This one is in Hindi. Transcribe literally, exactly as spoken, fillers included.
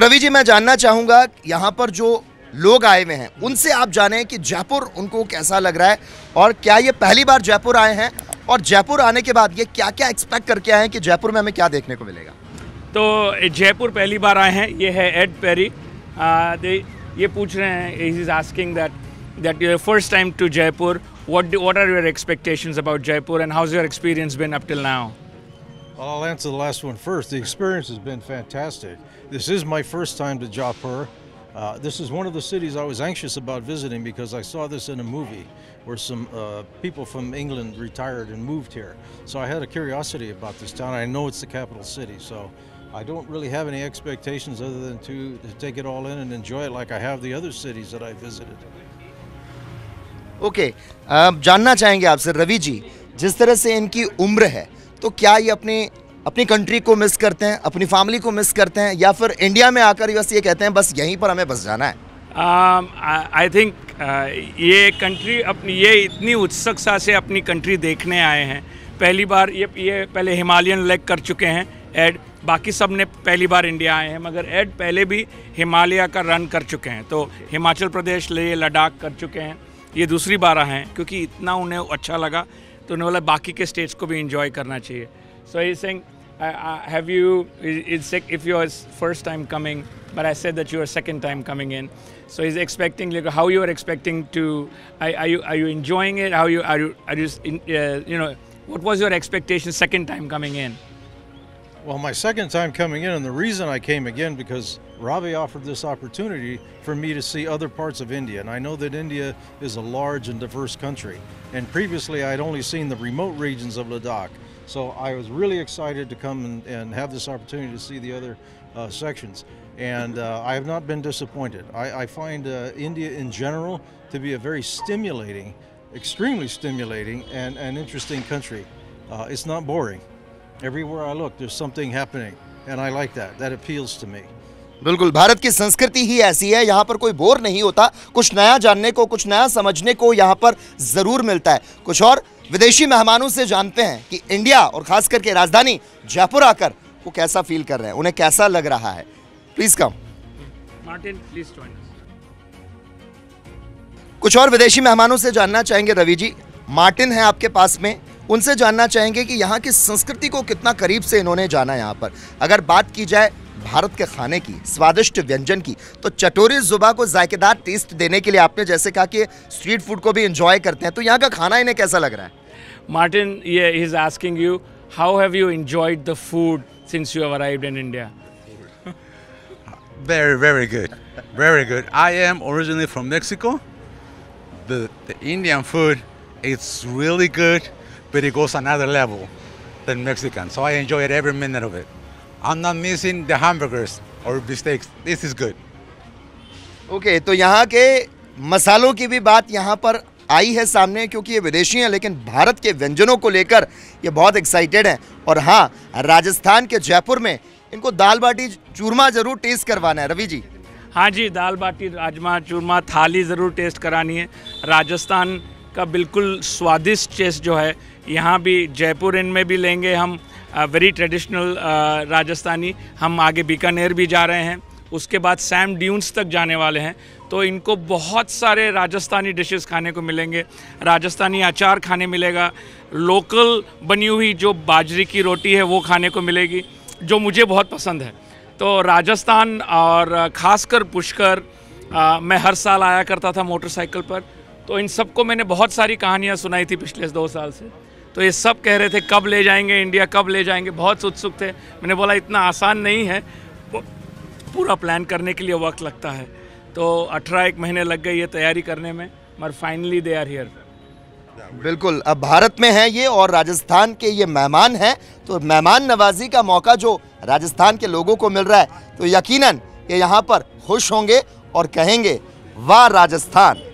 रवि जी, मैं जानना चाहूँगा यहाँ पर जो लोग आए हुए हैं उनसे आप जानें कि जयपुर उनको कैसा लग रहा है और क्या ये पहली बार जयपुर आए हैं और जयपुर आने के बाद ये क्या क्या एक्सपेक्ट करके आए हैं कि जयपुर में हमें क्या देखने को मिलेगा। तो जयपुर पहली बार आए हैं, ये है एड पेरी। दे ये पूछ रहे हैं, he is asking that that your first time to Jaipur, what what are your expectations about Jaipur and how is your experience been up till now? Well, I'll answer the last one first. The experience has been fantastic. This is my first time to Jaipur. Uh, this is one of the cities I was anxious about visiting because I saw this in a movie where some uh, people from England retired and moved here. So I had a curiosity about this town. I know it's the capital city, so I don't really have any expectations other than to, to take it all in and enjoy it like I have the other cities that I visited. Okay, uh, जानना चाहेंगे आपसे रवि जी, जिस तरह से इनकी उम्र है तो क्या ये अपनी अपनी कंट्री को मिस करते हैं, अपनी फैमिली को मिस करते हैं, या फिर इंडिया में आकर बस ये कहते हैं बस यहीं पर हमें बस जाना है? आई um, थिंक uh, ये कंट्री अपनी ये इतनी उत्सुकता से अपनी कंट्री देखने आए हैं। पहली बार ये ये पहले हिमालयन लेक कर चुके हैं एड, बाकी सब ने पहली बार इंडिया आए हैं, मगर एड पहले भी हिमालय का रन कर चुके हैं। तो हिमाचल प्रदेश ले लद्दाख कर चुके हैं, ये दूसरी बार आए हैं क्योंकि इतना उन्हें अच्छा लगा तो उन्हें बोला बाकी के स्टेट्स को भी इंजॉय करना चाहिए। So he saying have you is if you are first time coming but I said that you are second time coming in, so he is expecting like how you are expecting to are you are you enjoying it, how you are you are you you know what was your expectation second time coming in? Well, my second time coming in, and the reason I came again because Ravi offered this opportunity for me to see other parts of India, and I know that India is a large and diverse country, and previously I had only seen the remote regions of Ladakh, so I was really excited to come and, and have this opportunity to see the other uh, sections, and uh, I have not been disappointed. I, I find uh, India in general to be a very stimulating, extremely stimulating and an interesting country. Uh, it's not boring. Everywhere I look, there's something happening, and I like that. That appeals to me. बिल्कुल, भारत की संस्कृति ही ऐसी है, यहाँ पर कोई बोर नहीं होता, कुछ नया जानने को, कुछ नया समझने को यहाँ पर ज़रूर मिलता है। कुछ और विदेशी मेहमानों से जानते हैं कि इंडिया और ख़ास करके राजधानी जयपुर आकर वो कैसा फील कर रहे हैं, उन्हें कैसा लग रहा है। Please come Martin, please join us. कुछ और विदेशी मेहमानों से जानना चाहेंगे रवि जी। मार्टिन है आपके पास में, उनसे जानना चाहेंगे कि यहाँ की संस्कृति को कितना करीब से इन्होंने जाना। यहाँ पर अगर बात की जाए भारत के खाने की, स्वादिष्ट व्यंजन की, तो चटोरी जुबा को जायकेदार टेस्ट देने के लिए आपने जैसे कहा कि स्ट्रीट फूड को भी एंजॉय करते हैं, तो यहाँ का खाना इन्हें कैसा लग रहा है? मार्टिन, ये he is asking you how have you enjoyed the food since you have arrived in India? Very, very good. Very good. I am originally from Mexico. The, the Indian food, it's really good, but it goes another level than Mexican. So I enjoyed every minute of it. I'm not missing the hamburgers or steaks. This is good. Okay, तो यहाँ के मसालों की भी बात यहाँ पर आई है सामने, क्योंकि ये विदेशी हैं लेकिन भारत के व्यंजनों को लेकर ये बहुत एक्साइटेड हैं। और हाँ, राजस्थान के जयपुर में इनको दाल बाटी चूरमा ज़रूर टेस्ट करवाना है। रवि जी? हाँ जी, दाल बाटी राजमा चूरमा थाली ज़रूर टेस्ट करानी है। राजस्थान का बिल्कुल स्वादिष्ट टेस्ट जो है यहाँ भी जयपुर इनमें भी लेंगे हम, वेरी ट्रेडिशनल राजस्थानी। हम आगे बीकानेर भी जा रहे हैं, उसके बाद सैम ड्यून्स तक जाने वाले हैं, तो इनको बहुत सारे राजस्थानी डिशेस खाने को मिलेंगे। राजस्थानी अचार खाने मिलेगा, लोकल बनी हुई जो बाजरे की रोटी है वो खाने को मिलेगी, जो मुझे बहुत पसंद है। तो राजस्थान और ख़ासकर पुष्कर, आ, मैं हर साल आया करता था मोटरसाइकिल पर, तो इन सबको मैंने बहुत सारी कहानियाँ सुनाई थी पिछले दो साल से, तो ये सब कह रहे थे कब ले जाएंगे इंडिया, कब ले जाएंगे, बहुत उत्सुक थे। मैंने बोला इतना आसान नहीं है, पूरा प्लान करने के लिए वक्त लगता है, तो अठारह एक महीने लग गए ये तैयारी करने में, मगर फाइनली दे आर हियर। बिल्कुल, अब भारत में है ये और राजस्थान के ये मेहमान हैं, तो मेहमान नवाजी का मौका जो राजस्थान के लोगों को मिल रहा है, तो यकीनन ये यहाँ पर खुश होंगे और कहेंगे वाह राजस्थान।